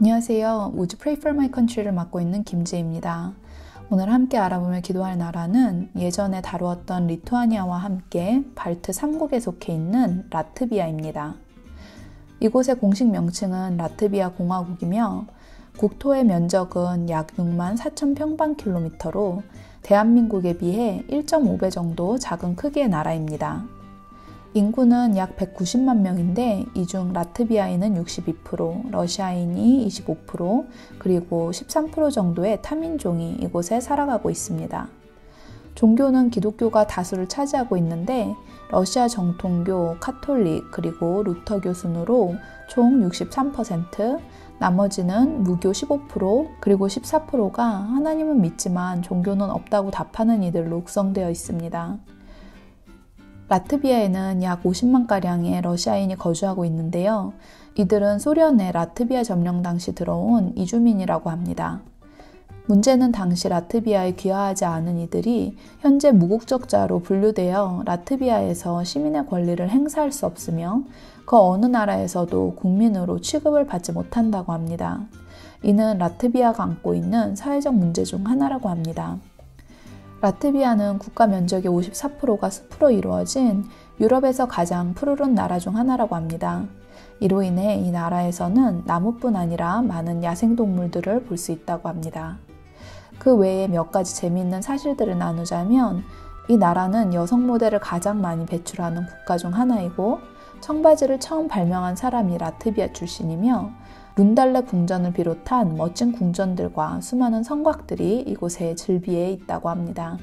안녕하세요. Would you pray for my country를 맡고 있는 김지혜입니다. 오늘 함께 알아보며 기도할 나라는 예전에 다루었던 리투아니아와 함께 발트 3국에 속해 있는 라트비아입니다. 이곳의 공식 명칭은 라트비아 공화국이며 국토의 면적은 약 6만 4천 평방킬로미터로 대한민국에 비해 1.5배 정도 작은 크기의 나라입니다. 인구는 약 190만 명인데 이 중 라트비아인은 62%, 러시아인이 25%, 그리고 13% 정도의 타민종이 이곳에 살아가고 있습니다. 종교는 기독교가 다수를 차지하고 있는데 러시아 정통교, 카톨릭, 그리고 루터교 순으로 총 63%, 나머지는 무교 15%, 그리고 14%가 하나님은 믿지만 종교는 없다고 답하는 이들로 구성되어 있습니다. 라트비아에는 약 50만가량의 러시아인이 거주하고 있는데요. 이들은 소련의 라트비아 점령 당시 들어온 이주민이라고 합니다. 문제는 당시 라트비아에 귀화하지 않은 이들이 현재 무국적자로 분류되어 라트비아에서 시민의 권리를 행사할 수 없으며 그 어느 나라에서도 국민으로 취급을 받지 못한다고 합니다. 이는 라트비아가 안고 있는 사회적 문제 중 하나라고 합니다. 라트비아는 국가 면적의 54%가 숲으로 이루어진 유럽에서 가장 푸르른 나라 중 하나라고 합니다. 이로 인해 이 나라에서는 나무뿐 아니라 많은 야생동물들을 볼 수 있다고 합니다. 그 외에 몇 가지 재미있는 사실들을 나누자면 이 나라는 여성 모델을 가장 많이 배출하는 국가 중 하나이고 청바지를 처음 발명한 사람이 라트비아 출신이며 룬달레 궁전을 비롯한 멋진 궁전들과 수많은 성곽들이 이곳에 즐비해 있다고 합니다.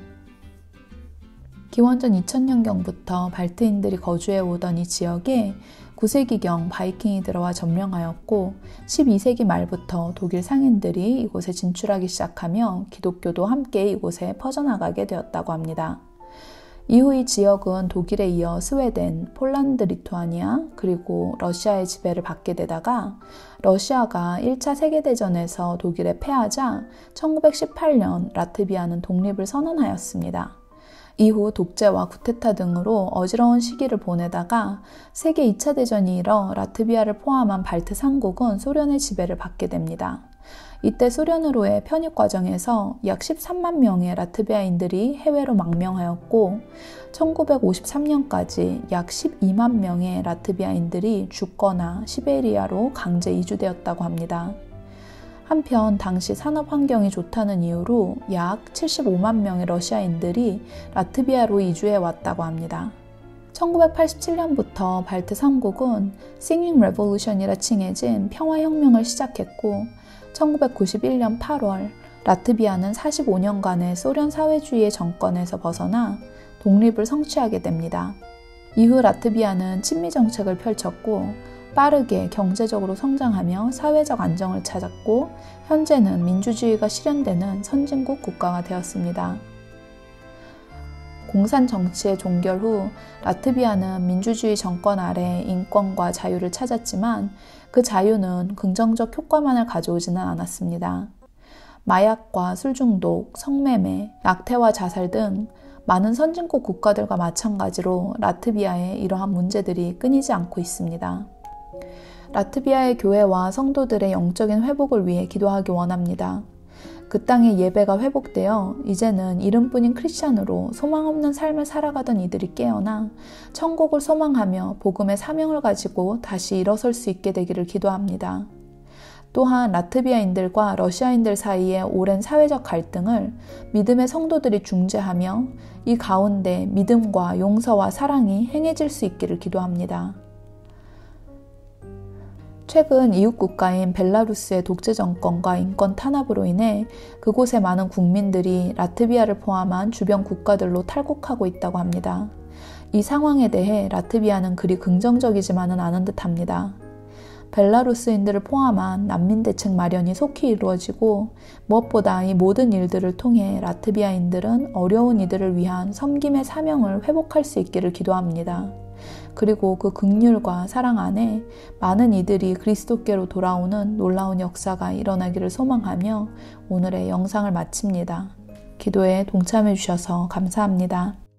기원전 2000년경부터 발트인들이 거주해 오던 이 지역에 9세기경 바이킹이 들어와 점령하였고 12세기 말부터 독일 상인들이 이곳에 진출하기 시작하며 기독교도 함께 이곳에 퍼져나가게 되었다고 합니다. 이후 이 지역은 독일에 이어 스웨덴, 폴란드, 리투아니아, 그리고 러시아의 지배를 받게 되다가 러시아가 1차 세계대전에서 독일에 패하자 1918년 라트비아는 독립을 선언하였습니다. 이후 독재와 쿠데타 등으로 어지러운 시기를 보내다가 세계 2차 대전이 일어 라트비아를 포함한 발트 3국은 소련의 지배를 받게 됩니다. 이때 소련으로의 편입 과정에서 약 13만 명의 라트비아인들이 해외로 망명하였고 1953년까지 약 12만 명의 라트비아인들이 죽거나 시베리아로 강제 이주되었다고 합니다. 한편 당시 산업 환경이 좋다는 이유로 약 75만 명의 러시아인들이 라트비아로 이주해 왔다고 합니다. 1987년부터 발트 3국은 Singing Revolution이라 칭해진 평화혁명을 시작했고 1991년 8월 라트비아는 45년간의 소련 사회주의의 정권에서 벗어나 독립을 성취하게 됩니다. 이후 라트비아는 친미 정책을 펼쳤고 빠르게 경제적으로 성장하며 사회적 안정을 찾았고 현재는 민주주의가 실현되는 선진국 국가가 되었습니다. 공산 정치의 종결 후 라트비아는 민주주의 정권 아래 인권과 자유를 찾았지만 그 자유는 긍정적 효과만을 가져오지는 않았습니다. 마약과 술 중독, 성매매, 낙태와 자살 등 많은 선진국 국가들과 마찬가지로 라트비아에 이러한 문제들이 끊이지 않고 있습니다. 라트비아의 교회와 성도들의 영적인 회복을 위해 기도하기 원합니다. 그 땅의 예배가 회복되어 이제는 이름뿐인 크리스찬으로 소망 없는 삶을 살아가던 이들이 깨어나 천국을 소망하며 복음의 사명을 가지고 다시 일어설 수 있게 되기를 기도합니다. 또한 라트비아인들과 러시아인들 사이의 오랜 사회적 갈등을 믿음의 성도들이 중재하며 이 가운데 믿음과 용서와 사랑이 행해질 수 있기를 기도합니다. 최근 이웃 국가인 벨라루스의 독재 정권과 인권 탄압으로 인해 그곳의 많은 국민들이 라트비아를 포함한 주변 국가들로 탈곡하고 있다고 합니다. 이 상황에 대해 라트비아는 그리 긍정적이지만은 않은 듯합니다. 벨라루스인들을 포함한 난민 대책 마련이 속히 이루어지고 무엇보다 이 모든 일들을 통해 라트비아인들은 어려운 이들을 위한 섬김의 사명을 회복할 수 있기를 기도합니다. 그리고 그 긍휼과 사랑 안에 많은 이들이 그리스도께로 돌아오는 놀라운 역사가 일어나기를 소망하며 오늘의 영상을 마칩니다. 기도에 동참해 주셔서 감사합니다.